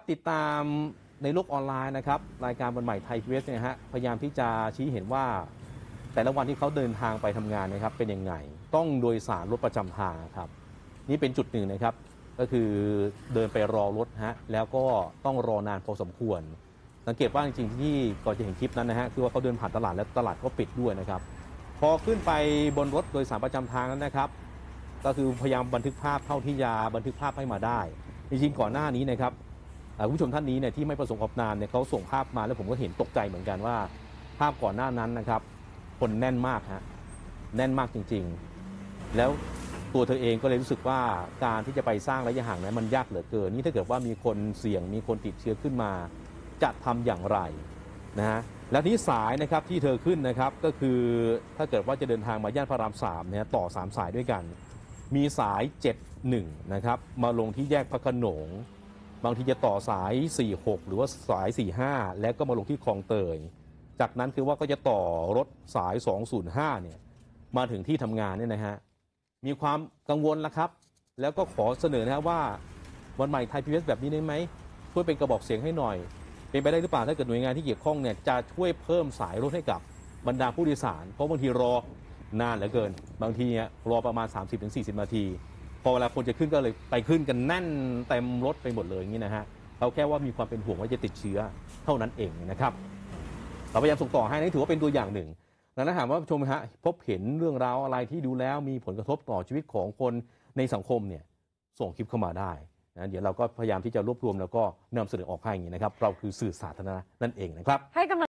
ติดตามในโลกออนไลน์นะครับรายการวันใหม่ไทยพีบีเอสเนี่ยฮะพยายามที่จะชี้เห็นว่าแต่ละวันที่เขาเดินทางไปทำงานนะครับเป็นยังไงต้องโดยสารรถประจำทางครับนี่เป็นจุดหนึ่งนะครับก็คือเดินไปรอรถฮะแล้วก็ต้องรอนานพอสมควรสังเกตว่าจริงๆที่ก่อนจะเห็นคลิปนั้นนะฮะคือว่าเขาเดินผ่านตลาดและตลาดก็ปิดด้วยนะครับพอขึ้นไปบนรถโดยสารประจำทางนั้นนะครับก็คือพยายามบันทึกภาพเท่าที่จะบันทึกภาพให้มาได้จริงๆก่อนหน้านี้นะครับคุณผู้ชมท่านนี้เนี่ยที่ไม่ประสงค์ออกนามเนี่ยเขาส่งภาพมาแล้วผมก็เห็นตกใจเหมือนกันว่าภาพก่อนหน้านั้นนะครับคนแน่นมากฮะแน่นมากจริงๆแล้วตัวเธอเองก็เลยรู้สึกว่าการที่จะไปสร้างระยะห่างนั้นมันยากเหลือเกินนี่ถ้าเกิดว่ามีคนเสี่ยงมีคนติดเชื้อขึ้นมาจะทำอย่างไรนะฮะและนี้สายนะครับที่เธอขึ้นนะครับก็คือถ้าเกิดว่าจะเดินทางมาย่านพระราม3เนี่ยต่อ3สายด้วยกันมีสาย71นะครับมาลงที่แยกพระโขนงบางทีจะต่อสาย46หรือว่าสาย45แล้วก็มาลงที่คลองเตยจากนั้นคือว่าก็จะต่อรถสาย205เนี่ยมาถึงที่ทำงานเนี่ยนะฮะมีความกังวลแล้วครับแล้วก็ขอเสนอนะครับว่าวันใหม่ไทยพีบีเอสแบบนี้ได้ไหมช่วยเป็นกระบอกเสียงให้หน่อยเป็นไปได้หรือเปล่าถ้าเกิดหน่วยงานที่เกี่ยวข้องเนี่ยจะช่วยเพิ่มสายรถให้กับบรรดาผู้โดยสารเพราะบางทีรอนานเหลือเกินบางทีรอประมาณ 30-40 นาทีพอเวลาคนจะขึ้นก็เลยไปขึ้นกันแน่นเต็มรถไปหมดเลยอย่างนี้นะฮะเขาแค่ว่ามีความเป็นห่วงว่าจะติดเชื้อเท่านั้นเองนะครับเราพยายามส่งต่อให้นี่ถือว่าเป็นตัวอย่างหนึ่งแล้วถามว่าชมฮะพบเห็นเรื่องราวอะไรที่ดูแล้วมีผลกระทบต่อชีวิตของคนในสังคมเนี่ยส่งคลิปเข้ามาได้นะเดี๋ยวเราก็พยายามที่จะรวบรวมแล้วก็นำเสนอออกให้อย่างนี้นะครับเราคือสื่อสาธารณะนั่นเองนะครับให้กำลัง